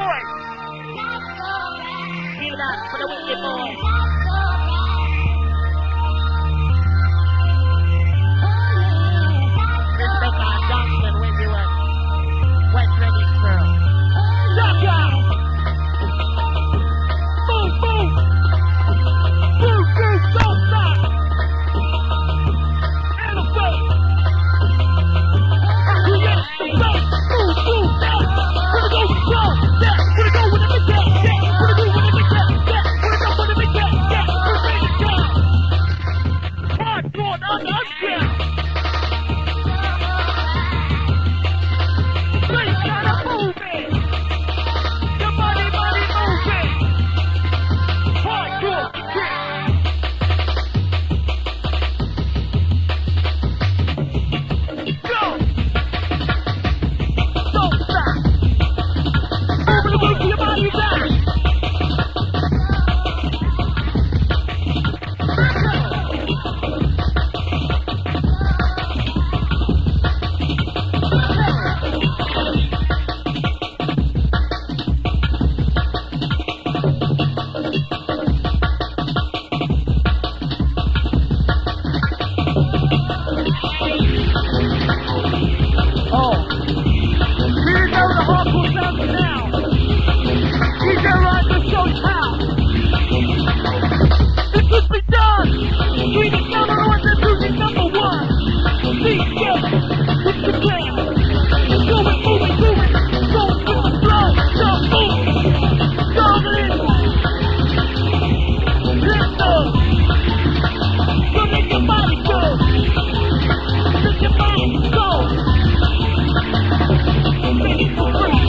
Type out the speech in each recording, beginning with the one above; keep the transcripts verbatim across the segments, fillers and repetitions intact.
boys. Give it up for the wicked boys. Rebecca Johnson when you were West Redding girl. Duck out! Boom, boom! Boom, boom, don't stop! And a face! Create the face! Boom, boom, down! Wanna go, go! Yeah! Wanna go with the big cat! Yeah! Wanna go with the big cat! Yeah! Wanna go with the big cat! Yeah! Wanna bring it down! Hardcore on the underground! Please gotta move it! Your body, body moving! Hardcore, quick! Go! Don't stop! Moving the weight to your body down! Oh, here's how the hardcore sounds now. D J Ryder shows how. It could be done. Three to number one and music number one. D J, with the jam. Do it, move it, do it. Go with the flow. Go, move. Go in. Let's go. So make your body go. Make your mind go. Make it for free.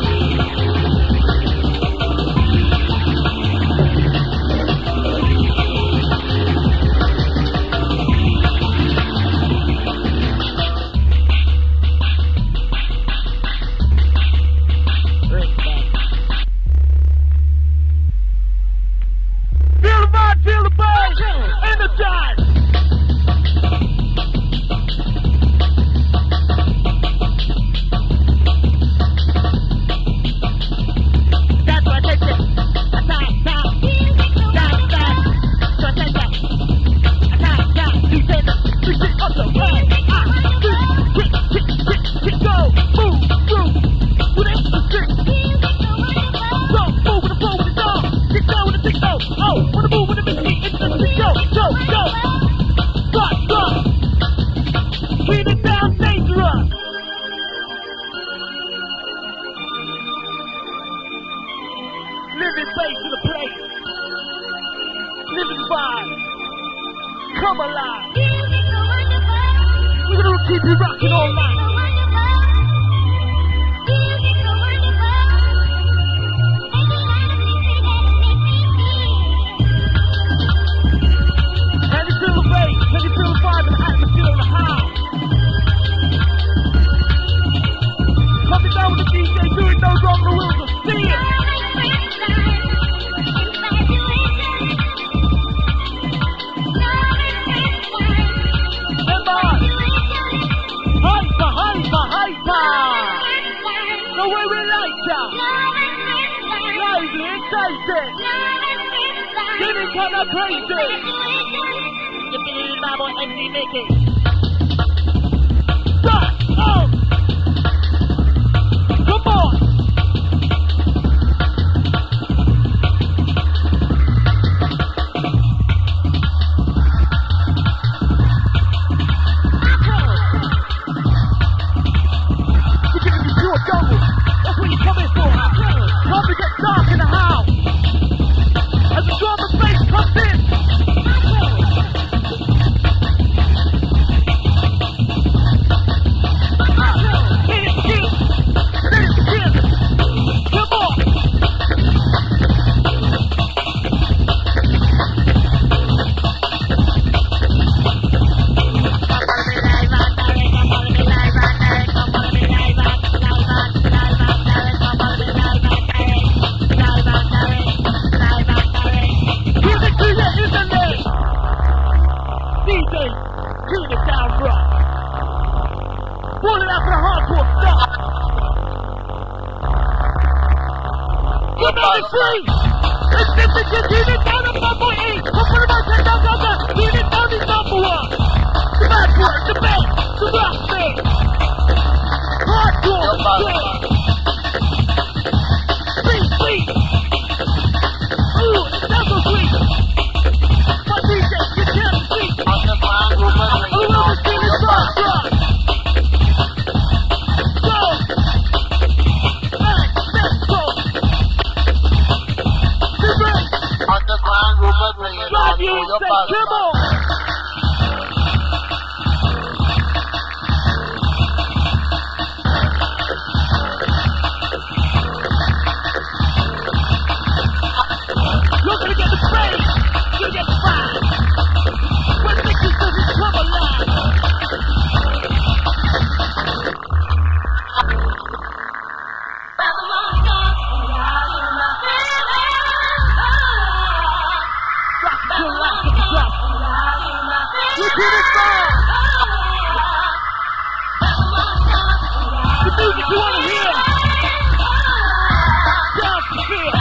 Feel the vibe, feel the buzz, energize. That's what I take it. Attack, attack. Down, down. So I take that. Attack, attack. You take it. You take up the way. Ah, kick, kick, kick, kick, kick, go. Move, move. With it, the stick. Go, move with the flow with the dog. Kick down with the tick, go. Oh, wanna move with the big feet. It's the stick, go, go, go. Start, start. Keep it down, dangerous. Living face in the place. Living vibe. Come alive. We're gonna keep you rocking all night. Can you feel the bass? Can you feel the vibe and the atmosphere in the house? Coming down with the D J doing those on the wheels of steel. Hyper, hyper, hyper! The way we like ya! Lively, excited! Getting kinda crazy! You believe my boy M C make it? Start! Oh! Come on! That's what you're coming for. Time to get dark in the house. As the drum and bass comes in. Hit it, hit it. Let it begin. Come on. You're not free. It's simply just keep it down at five point eight. But for the most part, down, down, down. Keep it down, it's number one. The backward, the back, the rock thing. Hardcore, straight. Sweet, sweet. Ooh, it's not so sweet. My D J, you can't sweet. A little bit of rock, rock. Go. Back, back, go. The break. Underground Rupert bringing Drive you insane, come on. You're gonna get the praise, you get the fine. When Mickey does his come alive. Rock to life, rock. Look at it fall. The music you wanna hear. Down to feel.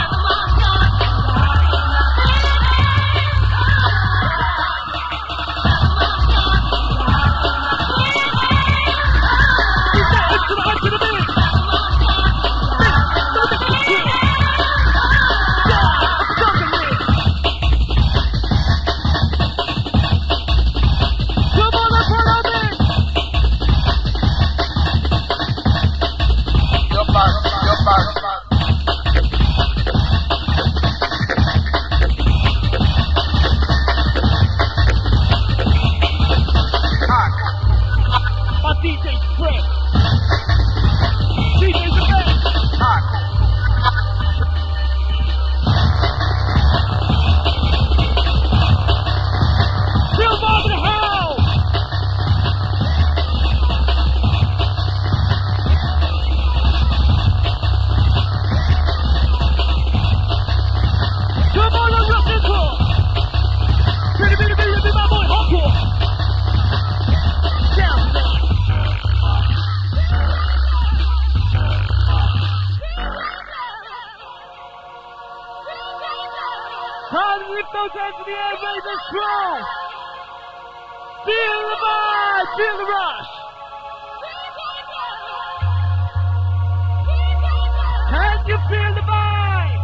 Time to lift those hands in the air, raise and strong. Feel the vibe, feel the rush. Can you feel the vibe?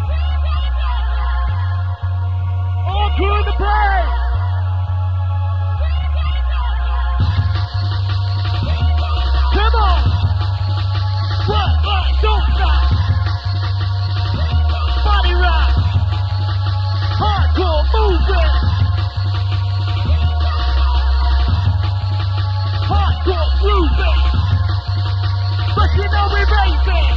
All through the place. Come on. What, what, don't stop. Body rock. Hardcore movement. Hardcore movement. But you know we're racing.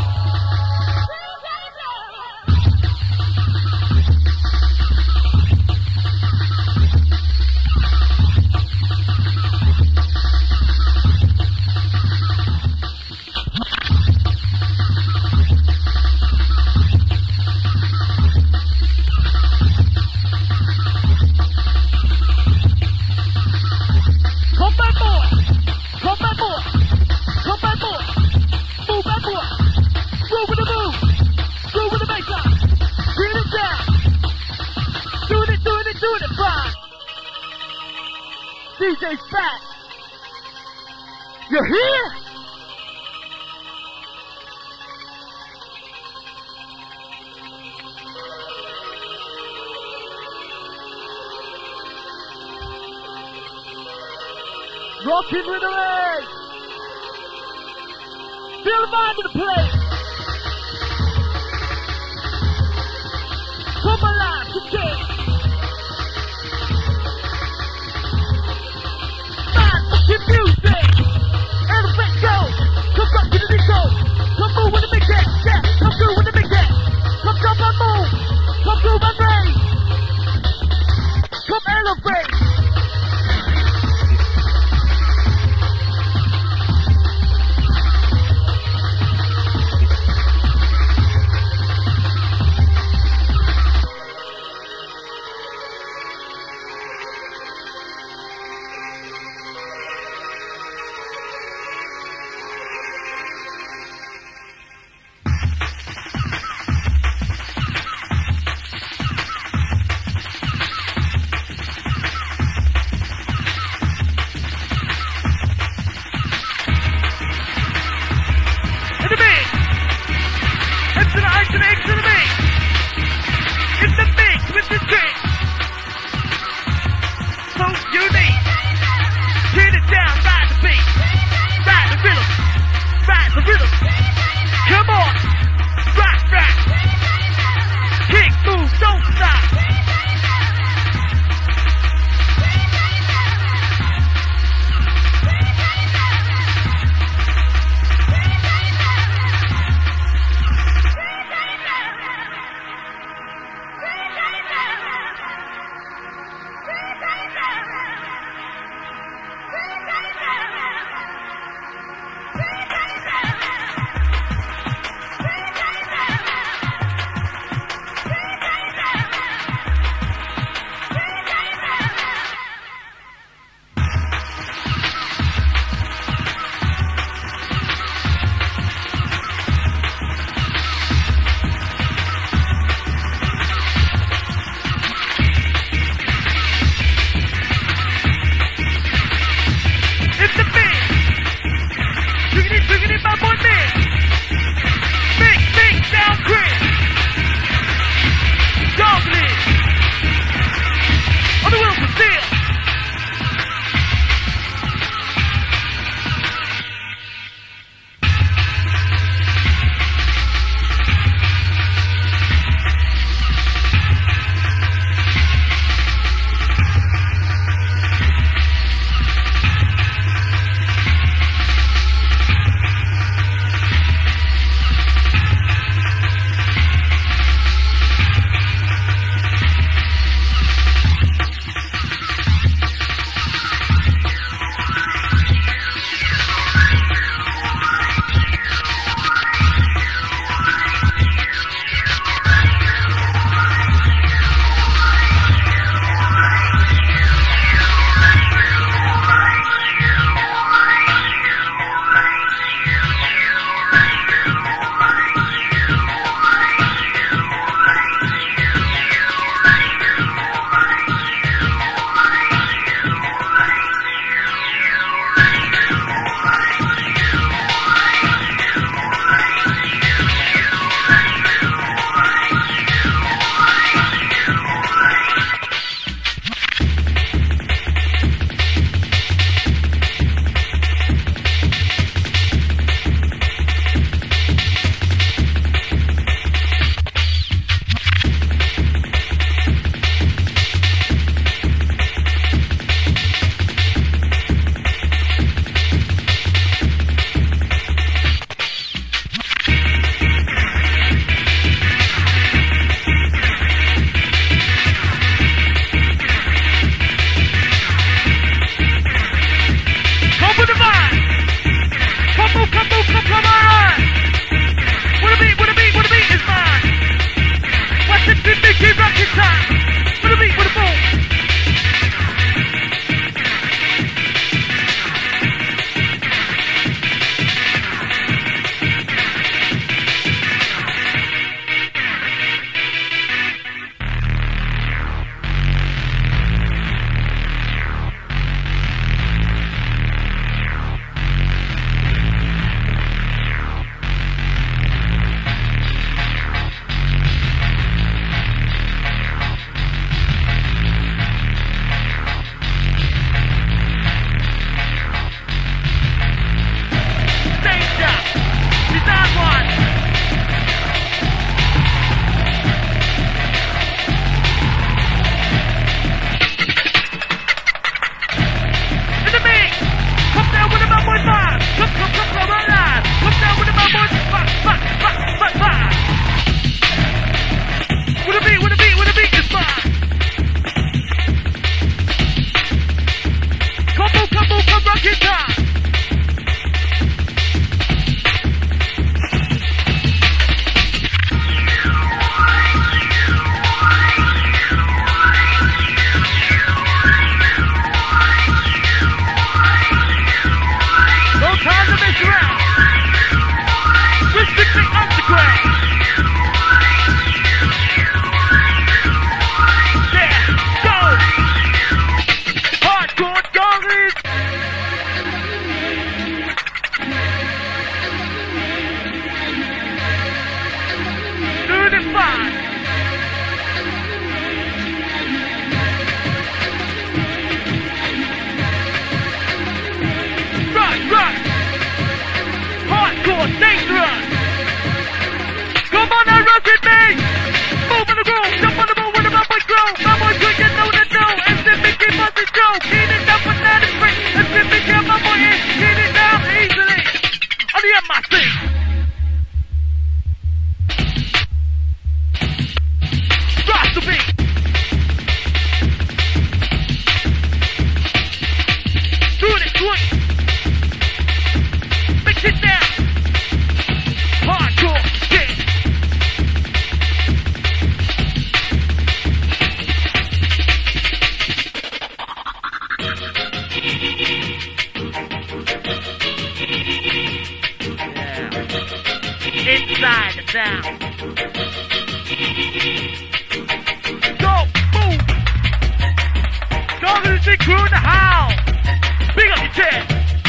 D J Fat, you're here? Rockin' with the legs. Feel the vibe of the place. Come alive today. Your music, elevate, go, come back to the big go, come move with the big head, yeah, come through with the big head, come jump and move, come through my brain, come elevate. good. Five, five, five, five, five. With a beat, with a beat, with a beat is fine. Couple, couple, come rock it time. Dangerous! Come on now, rock with me! Move on the groove, jump on the move with my boy grow. My boy good, you know the know. And then Mickey Muzzy Joe. Clean it up with that is free. And then Mickey, my boy in. Clean it down easily. On the M I C. Rock the beat. Do it, do it. Mix it down. Hardcore, yeah. Yeah. Inside the sound. Go, move. Go to the big crew in the house. Big up your chest.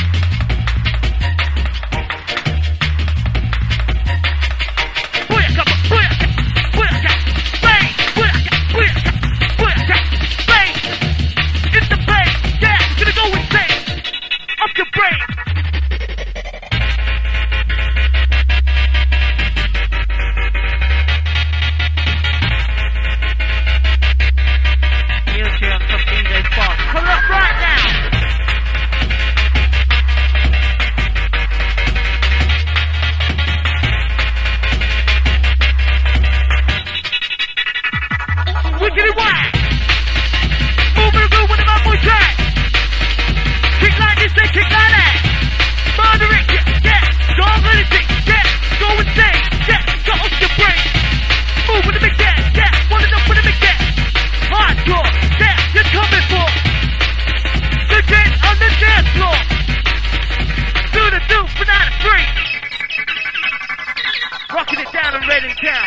Rocking it down in Reading Town.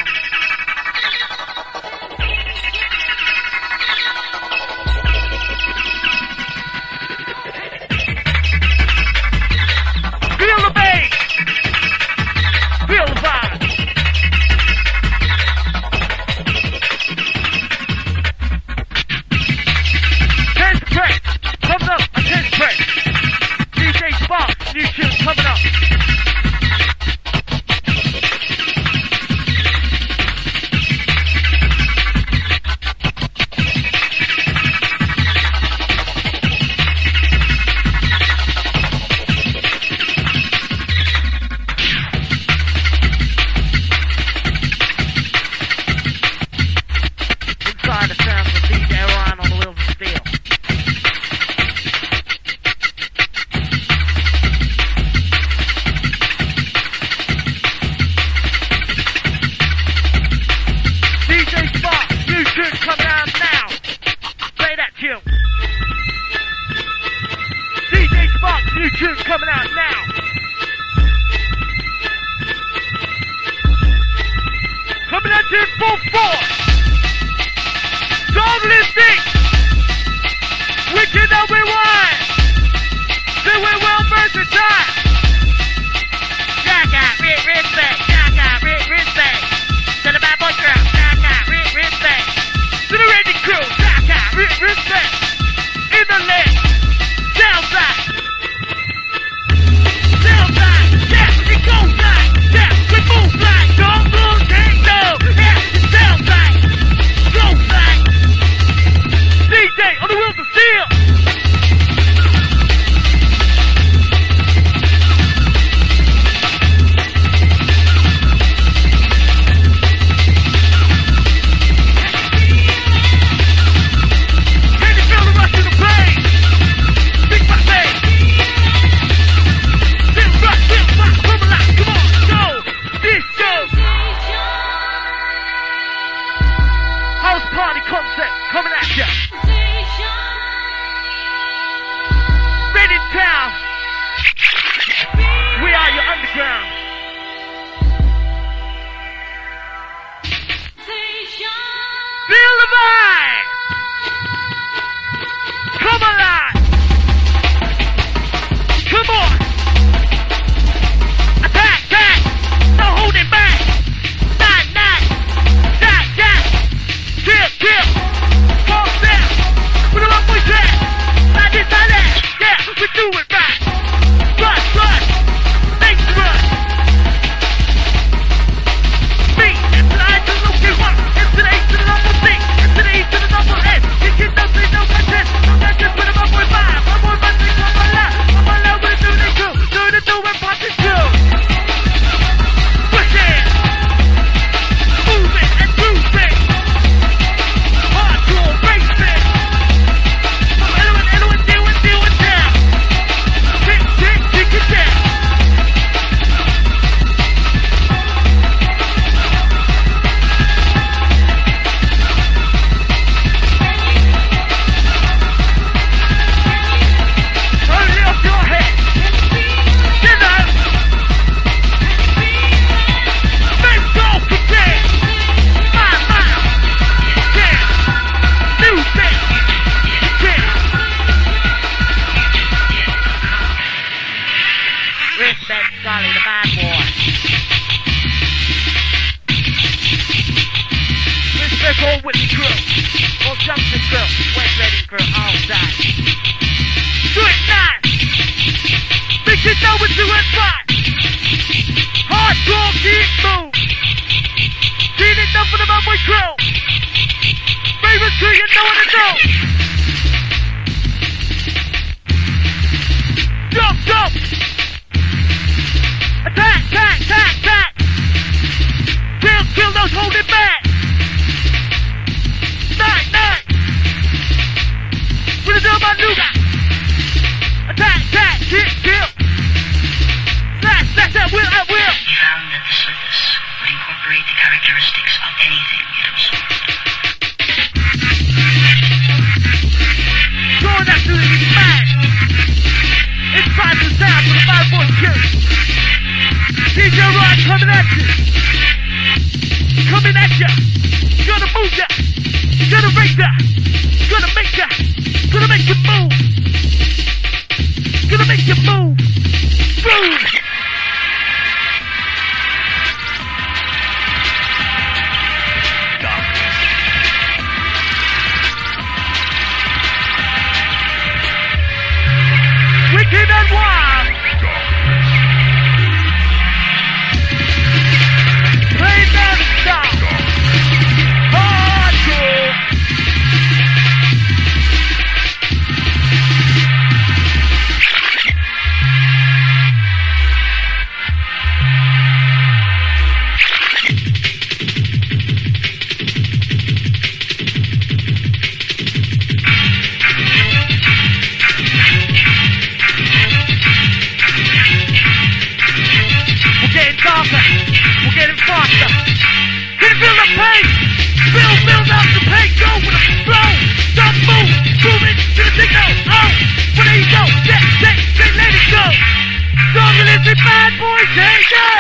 Feel the bass. Feel the vibe. Tense press. Coming up, a tense press. D J Spark, new tune coming up. New tune coming out now. Coming out to full force. Don't listen. Wicked that we want. Say we're well versatile. Shaka, rip, respect. Shaka, rip, respect. To the bad boy girl. Shaka, rip, respect. To the ready crew. Shaka, rip, respect. In the left. Downside. Ben Scully, the bad boy. Respect all Whitney crew, all Junction crew, West Reading crew, all that. Do it nice. Make it know what you and right. Hardcore keep move. Seen it done for the Runway crew. Favorite crew, you know what to do. Jump, jump. Attack, attack, attack, attack. Kill, kill those holding back. Night, night. What is it about Nuga? Attack, attack, kill, kill. Slash, slash, at will, at will. He found that the surface would incorporate the characteristics of anything it absorbed. Going that through the smash. It's time to sound for the five boy kill. D J Rod coming at you. Coming at ya. Gonna move ya. Gonna raise ya. Gonna make ya. Gonna make you move. Gonna make you move. Move. Wicked and wild. Play that style. Hardcore. We're getting faster. We're getting faster. Can you feel the pain? Feel, build up the pain. Go with a flow. Don't move. Move it to the signal. Oh, well there you go. Yeah, yeah, yeah, let it go. Strong and it's a bad boy. There you go.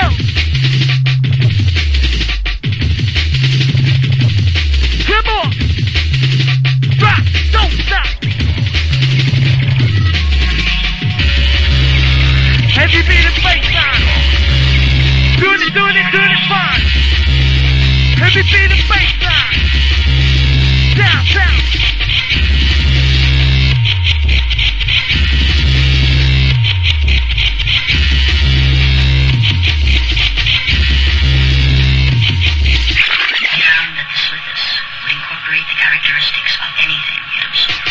Come on. Rock. Don't stop. Heavy beat and baseline. Doing it, doing it, doing it fine. Heavy beat and baseline. Down, down. He found that the surface would incorporate the characteristics of anything it absorbed.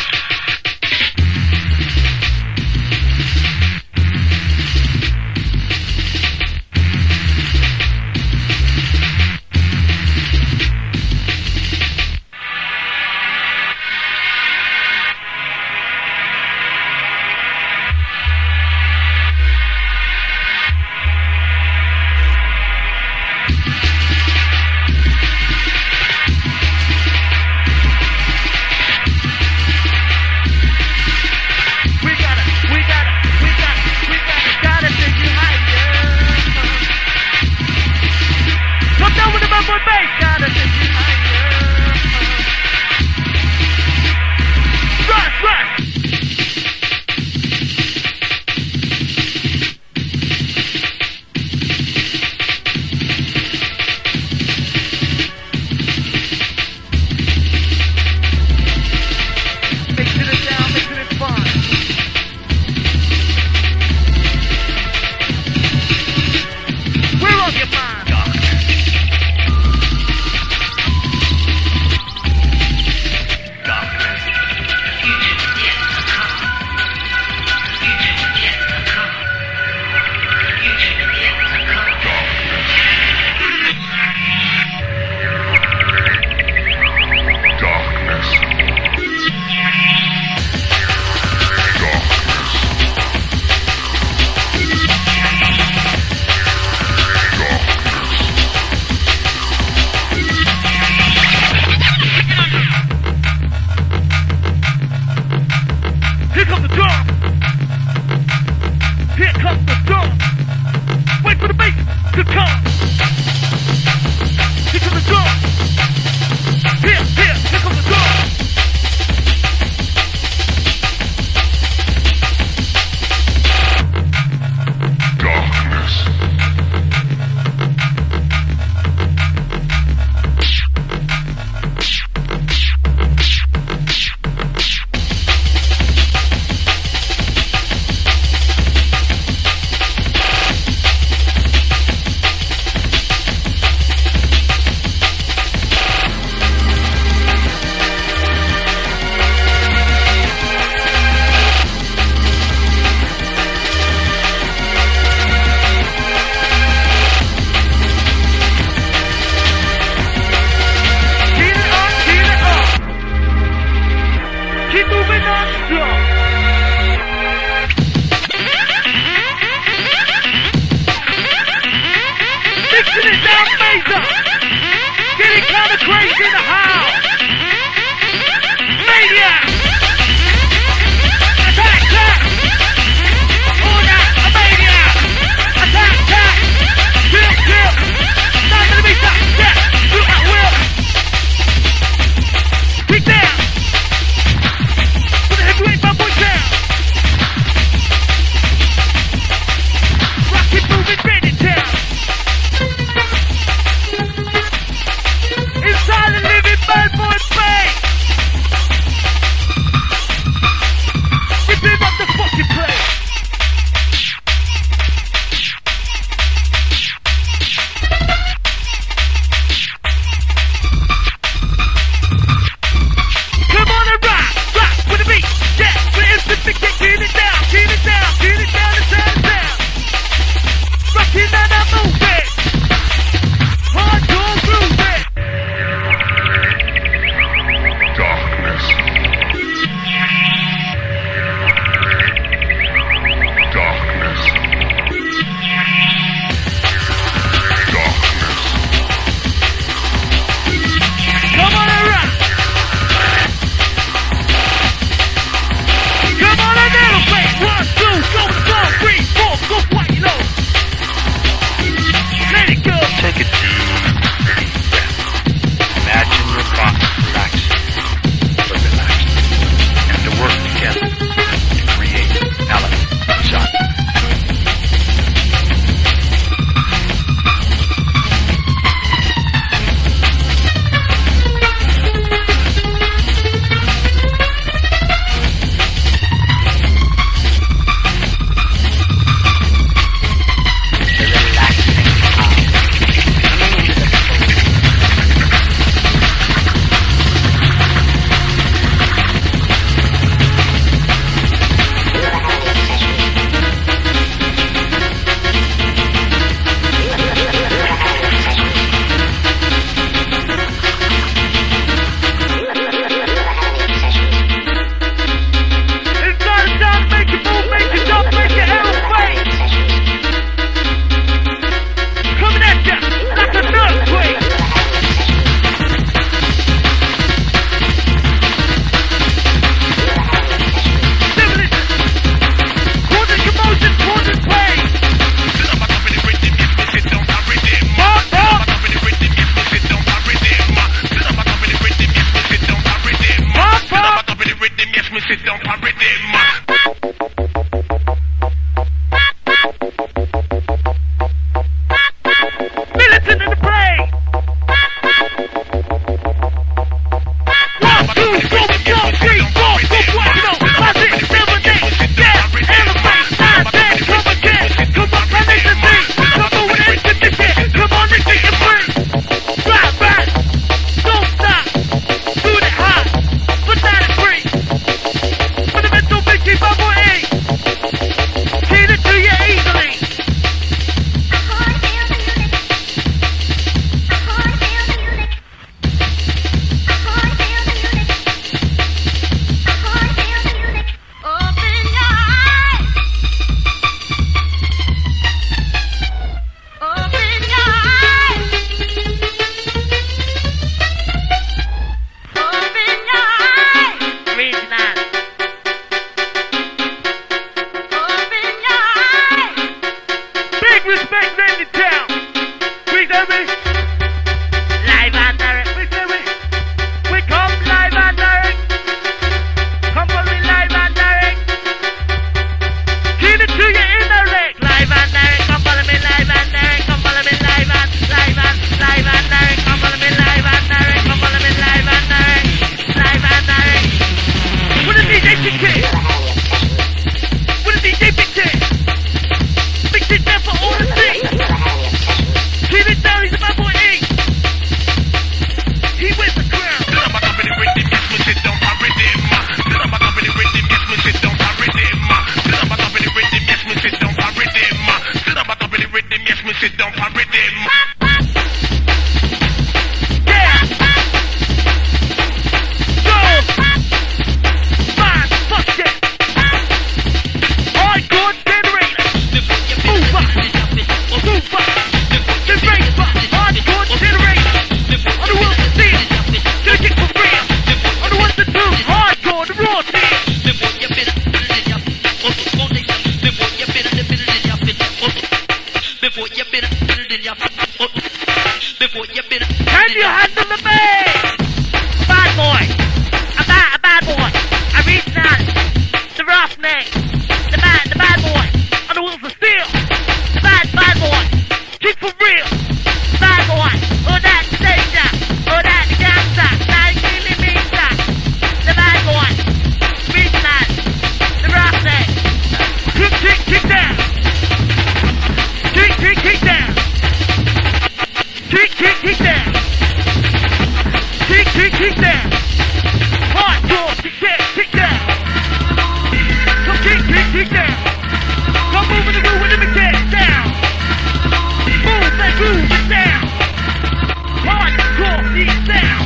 before you been building your before you been. Can you handle the bass? Bad boy. A bad, a bad boy. I reach out. The roughneck. The bad, the bad boy. On the wheels of steel. The bad, bad boy. Keep for real. Bad boy. Oh, that's the danger. Oh, that's the gangster. That's really means that. The bad boy. Reach out. The roughneck. Kick, kick, kick down. Kick, kick, kick down. Kick, kick, kick down. Kick, kick, kick down. Hardcore, kick down, kick down. So kick, kick, kick down. Come move in the groove with the mechanics down. Move that groove, get down. Hardcore, beat down.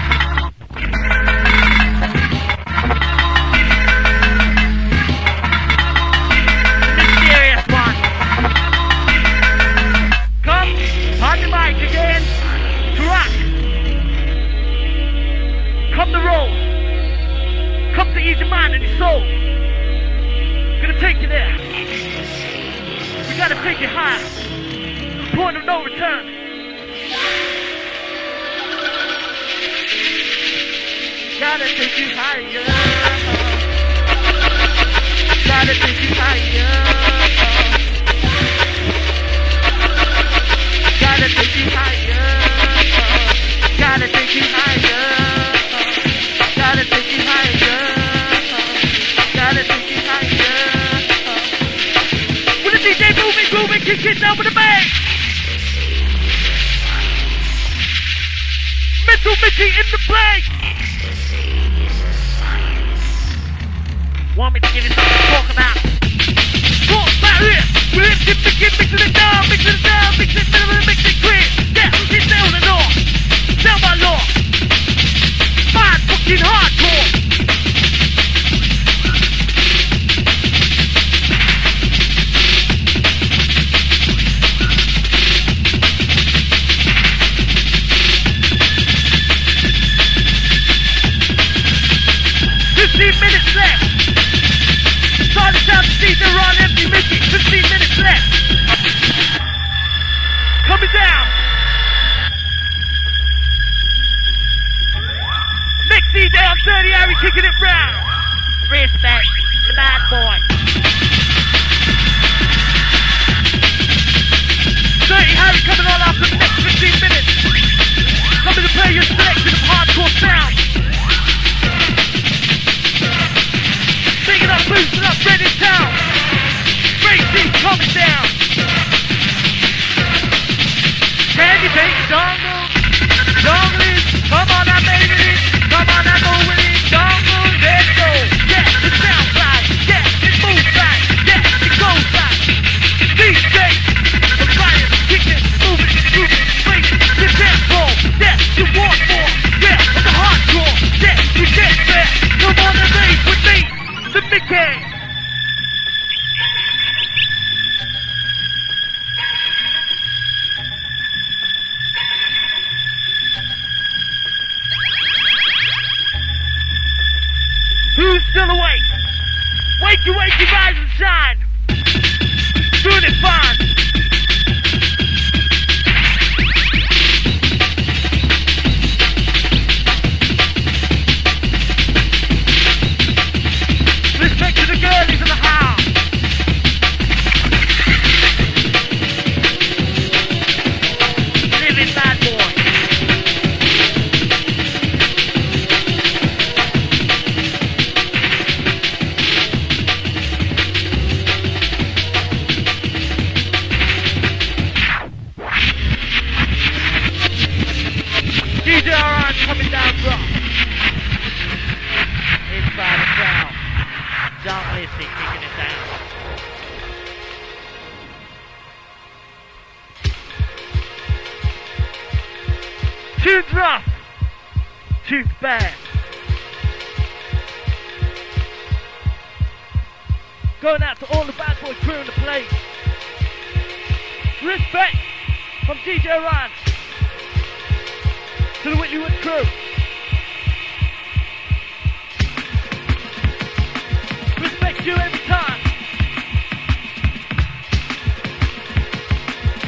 Mysterious one. Come, on the mic again. To rock. Come to roll. Come to ease your mind and your soul. Gonna take you there. We gotta take you higher. Point of no return. Gotta take you higher. Gotta take you higher. Gotta take you higher. Gotta take you higher. Gotta take you higher. Gotta take you higher. With the D J moving, grooving, kick it down with the bass. Mental Mickey in the place. Want me to give you something to talk about? Talk about it. We're lifting, mixing, mixing it down, mixing it down, mixing it down, mixing it quick. Yeah, it's down the law. Down by law. Mad fucking hardcore. Fifteen minutes left. Started down to D J Ron, empty Mickey. Fifteen minutes left. Coming down. Next D J on thirty, Harry kicking it round. Respect, the bad boy. thirty, Harry coming on after the next fifteen minutes. Coming to play your selection of hardcore sound. Big it up, boosting up, ready in town. Racing coming down. Candy paint, dongle, dongling. Come on, I'm making it. Come on, I'm moving it. Dongle, let's go. Yeah, it sounds right. Yeah, it moves right. Yeah, it goes right. D J, the fire, kicking, moving, moving, breaking, the tempo. Yeah, you want more. Yeah, the hardcore. Yeah, you get there. Come on and race with me. The Mickey! Who's still awake? Wakey, wakey, rise and shine! Doing it fine! Respect to the girlies in the house. Living bad boy. D J R coming down rough. Inside the crowd. Don't listen, kicking it down. Tune's rough. Tune's bad. Going out to all the bad boy crew in the place. Respect from D J Ryan to the Whitley Wood crew. Respect you every time.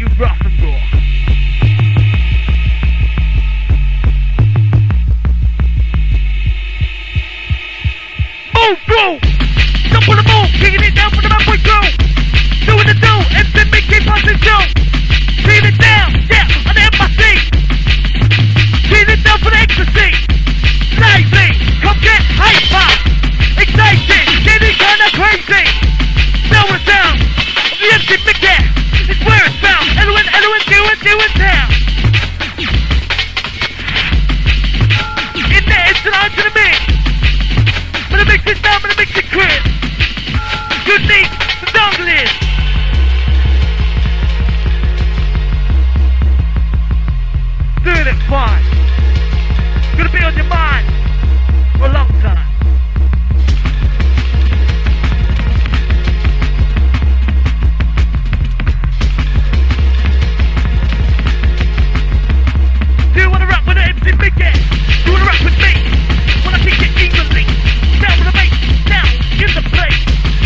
you rough and raw. Move, move! Jump on the move, kicking it down for the bad boy crew. Doing the do, and then Mickey passing through. Clean it down, yeah, on the embassy. Clean it down for the ecstasy. Lively, come get hyper. Excited, getting kinda crazy. Now the sound of the empty Mickey is where it's found. Eloin, Eloin, do it, do it now. In there, it's an eye to the mix. When the mix is down, when the mix is crisp. Good neat, the dongle is. Doing it fine. Gonna be on your mind for a long time. Do you wanna rap with an M C Mickey? Do you wanna rap with me? Wanna kick it evenly? Down with the bass, now in the place.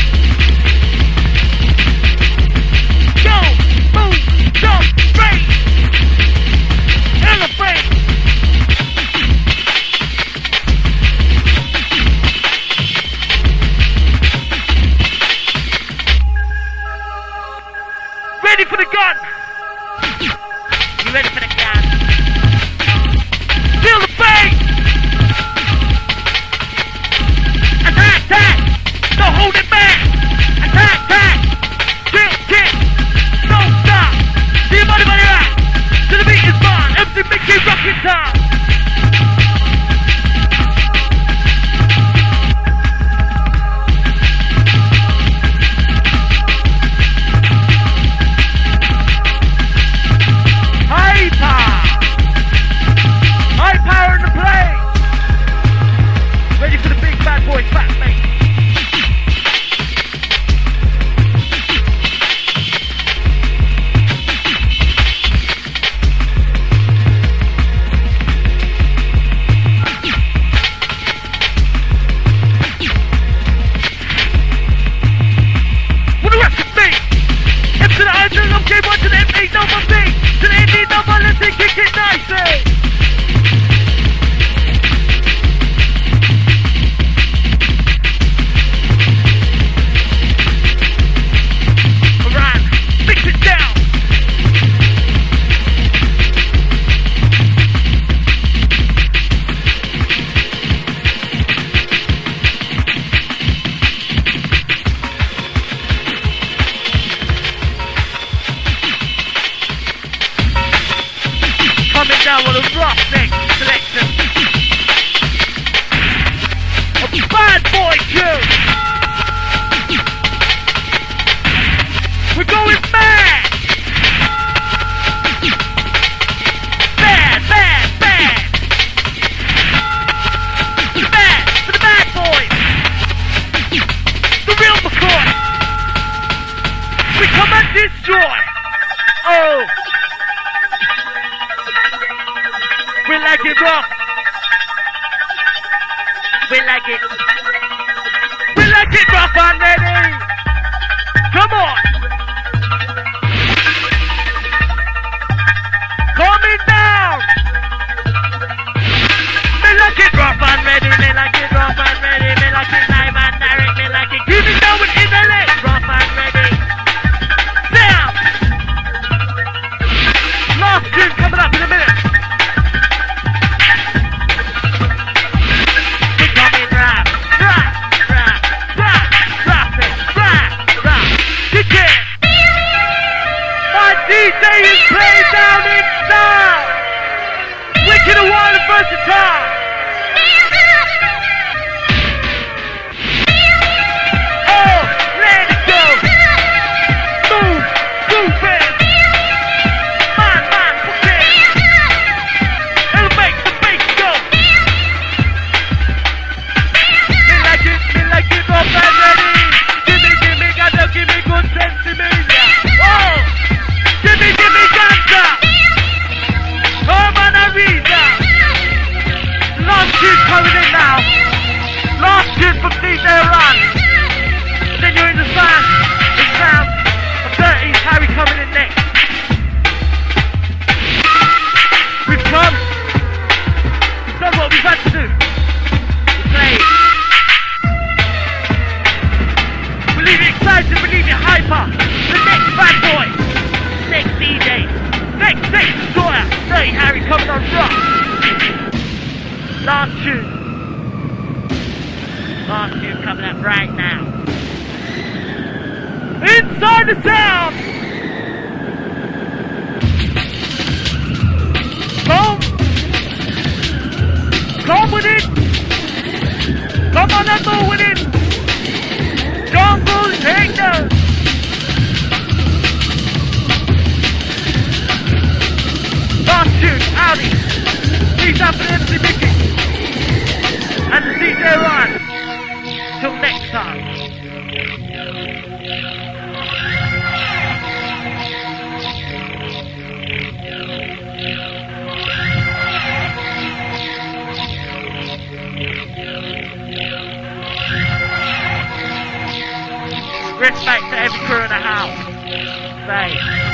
Go, move, jump, break, elevate. Ready for the gun? You ready for the gun? Feel the bass! Attack, attack! Don't hold it back! Attack, attack! Kill, kill! Don't stop! See your body, body, right! To the beat is fun! M C Mickey rockin' time! Hyper! High power in the place! Ready for the big bad boy, fat mate! What the rest of me? M to the I to the M K one to the M eight, no more B! To the N D, no more, let's see, kick it nicely! Alright, mix it down! Coming down with a rough neck selection of bad boy crew. We're going mad. Bad, bad, bad. For the bad, for the bad boys. The real McCoy. We come and destroy. Oh. We like it rough. We like it. We like it rough and ready. Come on. Coming down. Me like it rough and ready. Me like it rough and ready. Me like it live and direct. Me like it. Give it down with intellect. Rough and ready. Down. Last tune coming up in a minute. D J is playing down in style. Wicked and wild and versatile. Oh, let it go. Move, move it. Man, man, put it. Elevate the bass, go. Me like it, me like it, rough and ready. Give me, give me, gotta give me good sense to me. Oh. Gimme, gimme, ganja! Come on, Ariza! right now. Inside the town! Come! Come with it! Come on and move with it! Jungle Taker! Bastard, Audi! Peace up to M C Mickey! And the D J Ron! Till next time! Respect to every crew in the house. Say.